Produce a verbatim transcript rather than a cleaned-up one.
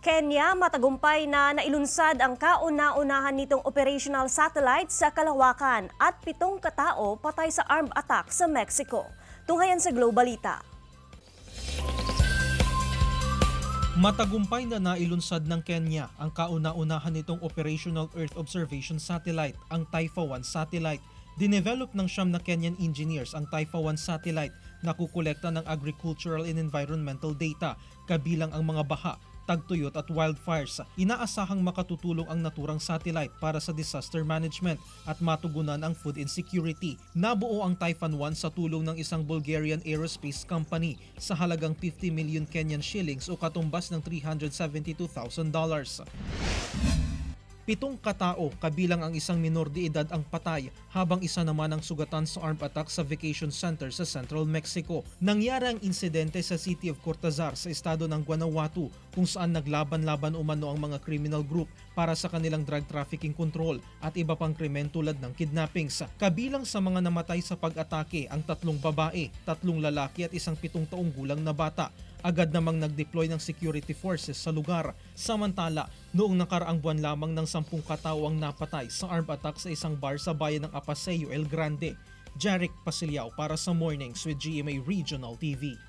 Kenya, matagumpay na nailunsad ang kauna-unahan nitong operational satellite sa Kalawakan at pitong katao patay sa armed attack sa Mexico. Tunghayan sa Globalita. Matagumpay na nailunsad ng Kenya ang kauna-unahan nitong operational Earth Observation Satellite, ang Taifa one satellite. Dinevelop ng siyam na Kenyan engineers ang Taifa one satellite na kukolekta ng agricultural and environmental data, kabilang ang mga baha, tagtuyot at wildfires. Inaasahang makatutulong ang naturang satellite para sa disaster management at matugunan ang food insecurity. Nabuo ang Taifa one sa tulong ng isang Bulgarian aerospace company sa halagang fifty million Kenyan shillings o katumbas ng three hundred seventy-two thousand dollars. Pitong katao, kabilang ang isang minor de edad ang patay, habang isa naman ang sugatan sa armed attack sa vacation center sa Central Mexico. Nangyari ang insidente sa City of Cortazar sa estado ng Guanajuato, kung saan naglaban-laban umano ang mga criminal group para sa kanilang drug trafficking control at iba pang krimen tulad ng kidnappings. Kabilang sa mga namatay sa pag-atake ang tatlong babae, tatlong lalaki at isang pitong taong gulang na bata. Agad namang nag-deploy ng security forces sa lugar. Samantala, noong nakaraang buwan lamang ng sampung katao ang napatay sa armed attack sa isang bar sa bayan ng Apaseo, El Grande. Jeric Pasilyao para sa Mornings with G M A Regional T V.